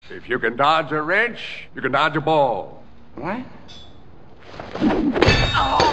If you can dodge a wrench, you can dodge a ball. What?